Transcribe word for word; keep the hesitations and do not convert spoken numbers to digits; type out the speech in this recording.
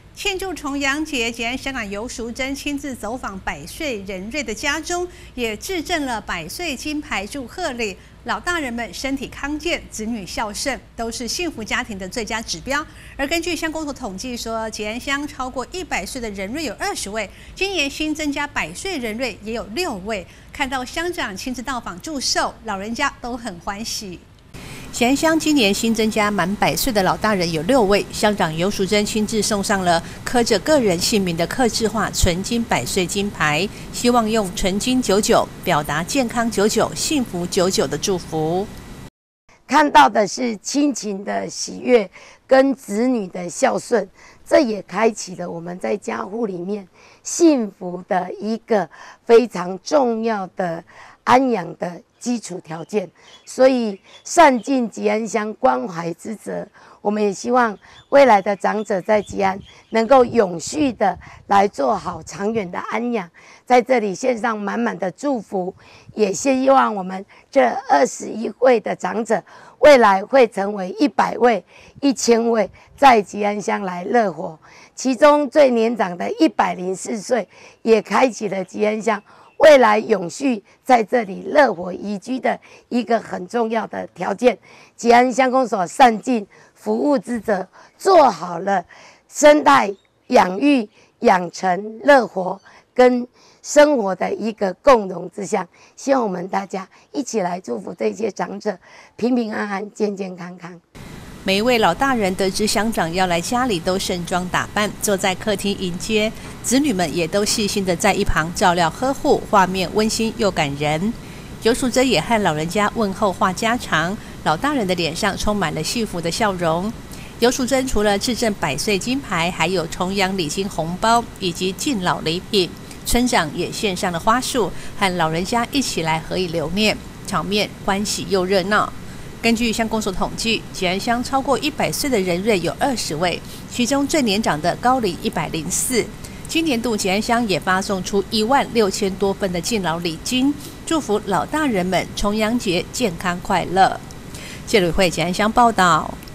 庆祝重阳节，吉安乡长游淑珍亲自走访百岁人瑞的家中，也致赠了百岁金牌祝贺礼。老大人们身体康健，子女孝顺，都是幸福家庭的最佳指标。而根据乡公所统计说，吉安乡超过一百岁的人瑞有二十位，今年新增加百岁人瑞也有六位。看到乡长亲自到访祝寿，老人家都很欢喜。吉安乡今年新增加满百岁的老大人有六位，乡长游淑珍亲自送上了刻着个人姓名的客制化纯金百岁金牌，希望用纯金九九表达健康九九、幸福九九的祝福。 看到的是亲情的喜悦跟子女的孝顺，这也开启了我们在家户里面幸福的一个非常重要的安养的基础条件，所以善尽吉安乡关怀之责，我们也希望未来的长者在吉安能够永续的来做好长远的安养。在这里献上满满的祝福，也希望我们这二十一位的长者，未来会成为一百位、一千位，在吉安乡来乐活。其中最年长的一百零四岁，也开启了吉安乡未来永续在这里乐活宜居的一个很重要的条件。吉安乡公所善尽服务之责，做好了生态养育、养成、乐活跟生活的一个共荣之项。希望我们大家一起来祝福这些长者平平安安、健健康康。 每一位老大人得知乡长要来家里，都盛装打扮，坐在客厅迎接，子女们也都细心的在一旁照料呵护，画面温馨又感人。游淑珍也和老人家问候话家常，老大人的脸上充满了幸福的笑容。游淑珍除了致赠百岁金牌，还有重阳礼金红包以及敬老礼品，村长也献上了花束，和老人家一起来合影留念，场面欢喜又热闹。根据乡公所统计，吉安乡超过一百岁的人瑞有二十位，其中最年长的高龄一百零四。今年度吉安乡也发送出一万六千多份的敬老礼金，祝福老大人们重阳节健康快乐。谢吕慧吉安乡报道。